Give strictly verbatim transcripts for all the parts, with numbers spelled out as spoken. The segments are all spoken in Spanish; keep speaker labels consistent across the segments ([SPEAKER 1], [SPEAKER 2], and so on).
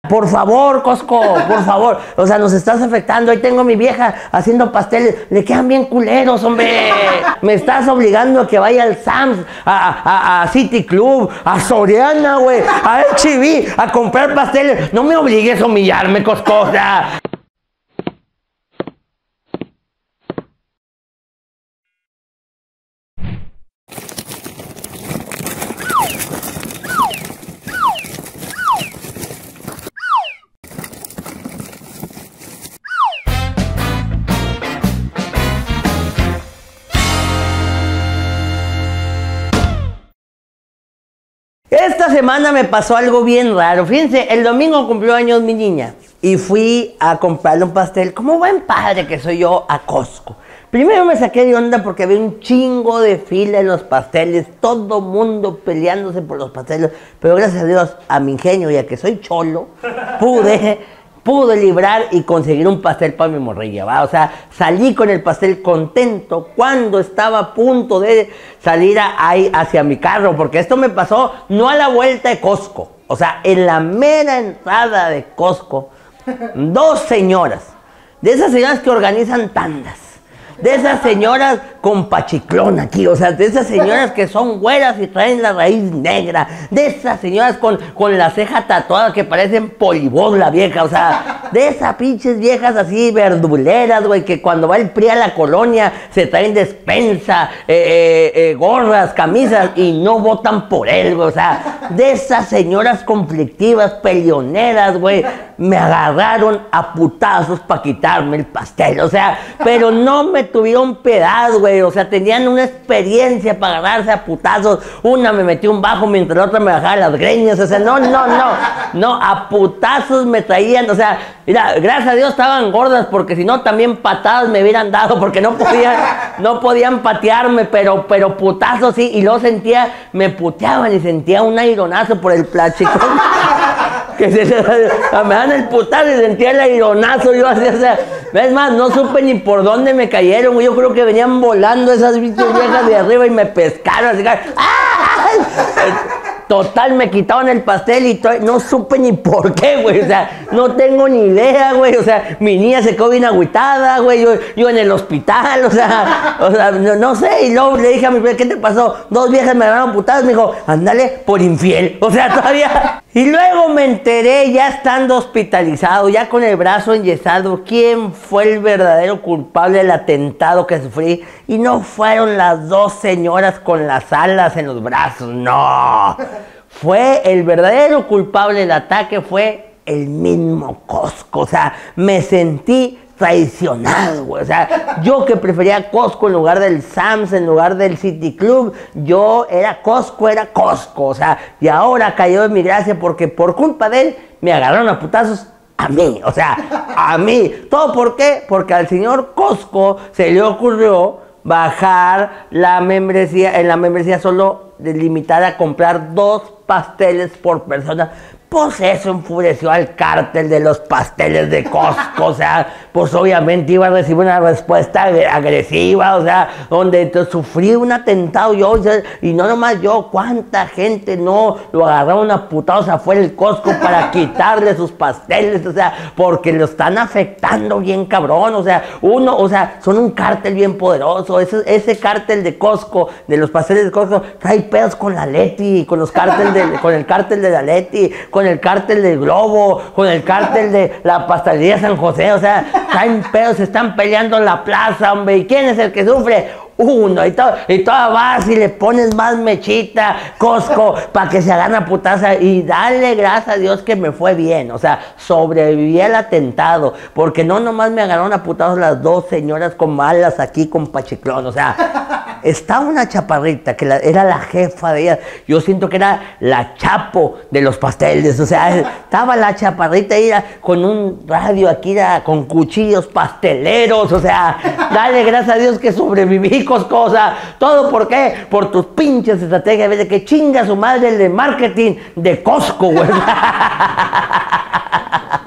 [SPEAKER 1] Por favor, Costco, por favor. O sea, nos estás afectando. Ahí tengo a mi vieja haciendo pasteles. Le quedan bien culeros, hombre. Me estás obligando a que vaya al Sam's, a, a, a City Club, a Soriana, güey, a H E B, a comprar pasteles. No me obligues a humillarme, Costco. O sea. Esta semana me pasó algo bien raro. Fíjense, el domingo cumplió años mi niña y fui a comprarle un pastel, como buen padre que soy yo, a Costco. Primero me saqué de onda porque había un chingo de fila en los pasteles, todo mundo peleándose por los pasteles, pero gracias a Dios, a mi ingenio y a que soy cholo, pude... pude librar y conseguir un pastel para mi morrilla, ¿va? O sea, salí con el pastel contento cuando estaba a punto de salir a, ahí hacia mi carro, porque esto me pasó no a la vuelta de Costco, o sea, en la mera entrada de Costco, dos señoras, de esas señoras que organizan tandas, de esas señoras con pachiclón aquí, o sea, de esas señoras que son güeras y traen la raíz negra, de esas señoras con, con la ceja tatuada que parecen polibón la vieja, o sea, de esas pinches viejas así verduleras, güey, que cuando va el P R I a la colonia se traen despensa, eh, eh, eh, gorras, camisas y no votan por él, güey, o sea, de esas señoras conflictivas, peleoneras, güey, me agarraron a putazos para quitarme el pastel, o sea, pero no me tuvieron piedad, güey, o sea, tenían una experiencia para agarrarse a putazos, una me metió un bajo mientras la otra me bajaba las greñas, o sea, no, no, no, no, a putazos me traían, o sea, mira, gracias a Dios estaban gordas, porque si no también patadas me hubieran dado, porque no podían, no podían patearme, pero, pero putazos sí, y luego sentía, me puteaban y sentía un aironazo por el plachicón. Que se, me dan el putazo y sentía el aironazo, yo así, o sea, es más, no supe ni por dónde me cayeron, yo creo que venían volando esas bichas viejas de arriba y me pescaron, así que, ¡ah! Total, me quitaron el pastel y no supe ni por qué, güey, o sea, no tengo ni idea, güey, o sea, mi niña se quedó bien agüitada, güey, yo, yo en el hospital, o sea, o sea, no, no sé, y luego le dije a mi padre, ¿qué te pasó? Dos viejas me agarraron putadas, me dijo, ándale, por infiel, o sea, todavía... Y luego me enteré, ya estando hospitalizado, ya con el brazo enyesado, quién fue el verdadero culpable del atentado que sufrí. Y no fueron las dos señoras con las alas en los brazos, no. Fue el verdadero culpable del ataque, fue el mismo Costco. O sea, me sentí traicionado, güey. O sea, yo que prefería Costco en lugar del Sam's, en lugar del City Club, yo era Costco, era Costco. O sea, y ahora cayó en mi gracia porque por culpa de él me agarraron a putazos a mí. O sea, a mí. ¿Todo por qué? Porque al señor Costco se le ocurrió bajar la membresía, en la membresía solo limitada a comprar dos pasteles por persona. Pues eso enfureció al cártel de los pasteles de Costco, o sea, pues obviamente iba a recibir una respuesta agresiva, o sea, donde sufrí un atentado yo, o sea, y no nomás yo, cuánta gente no lo agarraron a putados afuera del Costco para quitarle sus pasteles, o sea, porque lo están afectando bien cabrón, o sea, uno, o sea, son un cártel bien poderoso, ese, ese cártel de Costco, de los pasteles de Costco, trae pedos con la Leti, con los cártel de, con el cártel de la Leti, con el cártel del Globo, con el cártel de la pastelería San José, o sea, traen pedos, se están peleando en la plaza, hombre, ¿y quién es el que sufre? Uno, y, todo, y toda vas y le pones más mechita, Costco, para que se agarre a putaza, y dale gracias a Dios que me fue bien, o sea, sobreviví al atentado, porque no nomás me agarraron a putazos las dos señoras con malas aquí con pachiclón, o sea, estaba una chaparrita que la, era la jefa de ella, yo siento que era la Chapo de los pasteles, o sea, estaba la chaparrita ahí con un radio aquí, con cuchillos pasteleros, o sea, dale gracias a Dios que sobreviví, Costco, o sea, todo por qué, por tus pinches estrategias, de que chinga su madre el de marketing de Costco, güey.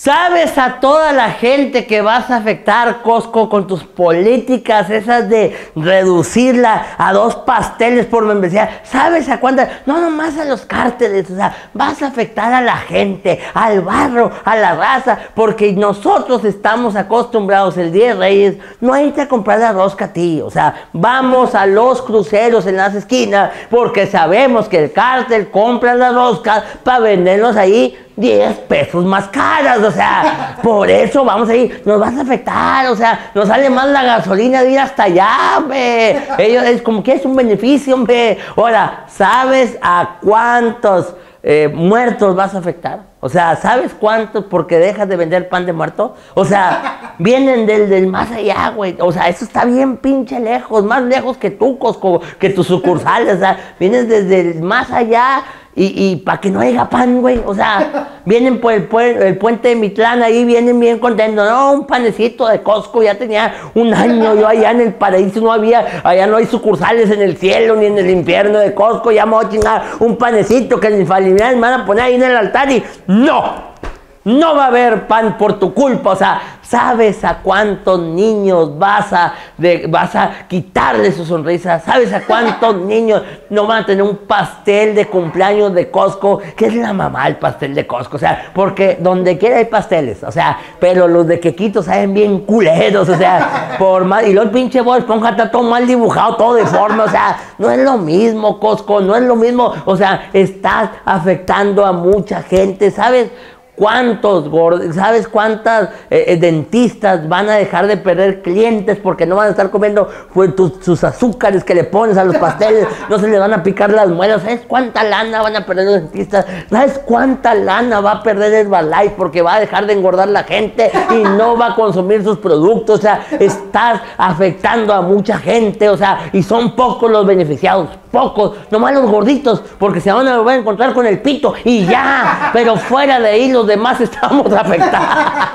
[SPEAKER 1] ¿Sabes a toda la gente que vas a afectar, Costco, con tus políticas esas de reducirla a dos pasteles por membresía? ¿Sabes a cuántas? No nomás a los cárteles, o sea, vas a afectar a la gente, al barro, a la raza, porque nosotros estamos acostumbrados el Día de Reyes no a irte a comprar la rosca a ti, o sea, vamos a los cruceros en las esquinas porque sabemos que el cártel compra las roscas para venderlos ahí diez pesos más caras, o sea, por eso vamos a ir, nos vas a afectar, o sea, nos sale más la gasolina de ir hasta allá, hombre. Ellos es como que es un beneficio, hombre. Ahora, ¿sabes a cuántos eh, muertos vas a afectar? O sea, ¿sabes cuántos porque dejas de vender pan de muerto? O sea, vienen del, del más allá, güey. O sea, eso está bien pinche lejos, más lejos que tú, Costco, que tus sucursales, o sea, vienes desde el más allá. Y, y para que no haya pan, güey, o sea, vienen por el, por el puente de Mitlán, ahí vienen bien contentos, no, un panecito de Costco, ya tenía un año yo allá en el paraíso, no había, allá no hay sucursales en el cielo ni en el infierno de Costco, ya me voy a chingar un panecito que mis familiares me van a poner ahí en el altar y no. No va a haber pan por tu culpa, o sea, ¿sabes a cuántos niños vas a, de, vas a quitarle su sonrisa? ¿Sabes a cuántos niños no van a tener un pastel de cumpleaños de Costco? Que es la mamá el pastel de Costco, o sea, porque donde quiera hay pasteles, o sea, pero los de Quequito saben bien culeros, o sea, por más, y luego el pinche Bob Esponja está todo mal dibujado, todo deforme, o sea, no es lo mismo, Costco, no es lo mismo, o sea, estás afectando a mucha gente, ¿sabes? ¿Cuántos gordos, sabes cuántas eh, eh, dentistas van a dejar de perder clientes porque no van a estar comiendo pues, tus, sus azúcares que le pones a los pasteles? No se les van a picar las muelas. ¿Sabes cuánta lana van a perder los dentistas? ¿Sabes cuánta lana va a perder Herbalife porque va a dejar de engordar la gente y no va a consumir sus productos? O sea, estás afectando a mucha gente, o sea, y son pocos los beneficiados, pocos, nomás los gorditos, porque se van a volver a encontrar con el pito y ya, pero fuera de ahí los demás estamos afectados.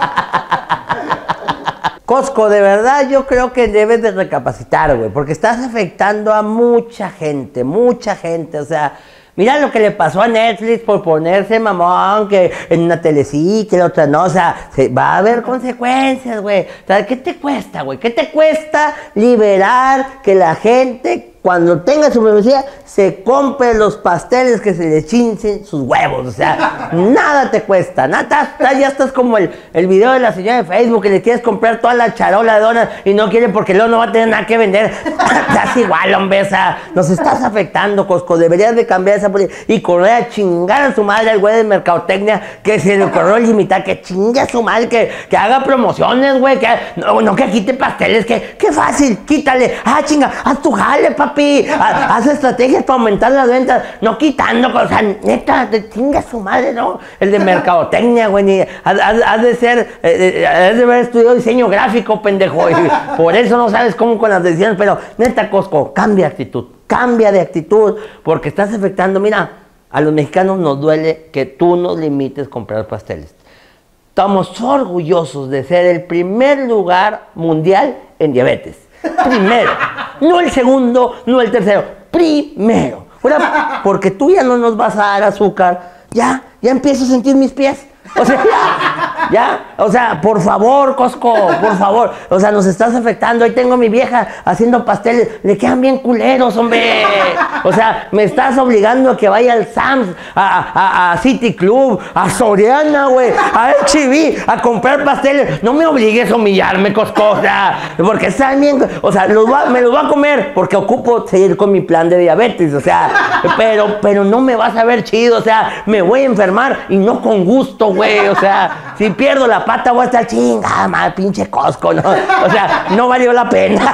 [SPEAKER 1] Costco, de verdad yo creo que debes de recapacitar, güey, porque estás afectando a mucha gente, mucha gente, o sea, mira lo que le pasó a Netflix por ponerse mamón, que en una tele sí, que la otra no, o sea, se, va a haber consecuencias, güey. O sea, ¿qué te cuesta, güey? ¿Qué te cuesta liberar que la gente, cuando tenga su membresía, se compre los pasteles que se le chinchen sus huevos? O sea, nada te cuesta, nada, ya estás como el, el video de la señora de Facebook que le quieres comprar toda la charola de donas y no quiere porque luego no va a tener nada que vender. Estás igual, hombre, o sea, nos estás afectando, Costco, deberías de cambiar esa política y correr a chingar a su madre al güey de mercadotecnia que se le ocurrió limitar, que chingue a su madre, que, que haga promociones, güey, que no, no que quite pasteles, que, que fácil, quítale, ah, chinga, haz tu jale, papi, haz, haz estrategias para aumentar las ventas, no quitando, o sea, neta, te chinga su madre, ¿no? El de mercadotecnia, güey, ni, has, has de ser, eh, has de haber estudiado diseño gráfico, pendejo, y por eso no sabes cómo con las decisiones, pero neta, Costco, cambia de actitud, cambia de actitud, porque estás afectando, mira, a los mexicanos nos duele que tú nos limites comprar pasteles. Estamos orgullosos de ser el primer lugar mundial en diabetes. Primero, no el segundo, no el tercero, primero. Ahora, porque tú ya no nos vas a dar azúcar, ya, ya empiezo a sentir mis pies. O sea, ya, ya, o sea, por favor, Costco, por favor, o sea, nos estás afectando. Ahí tengo a mi vieja haciendo pasteles, le quedan bien culeros, hombre. O sea, me estás obligando a que vaya al Sam's, a, a, a City Club, a Soriana, güey, a H E B, a comprar pasteles. No me obligues a humillarme, Costco, o sea, porque están bien, o sea, los va, me los voy a comer porque ocupo seguir con mi plan de diabetes, o sea, pero, pero no me vas a ver chido, o sea, me voy a enfermar y no con gusto, güey. Güey, o sea, si pierdo la pata voy a estar chingada, mal pinche Costco, ¿no? O sea, no valió la pena.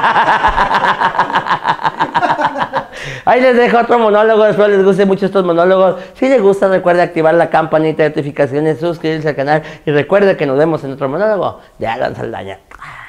[SPEAKER 1] Ahí les dejo otro monólogo, espero les guste mucho estos monólogos. Si les gusta, recuerda activar la campanita de notificaciones, suscribirse al canal y recuerda que nos vemos en otro monólogo de Alan Saldaña.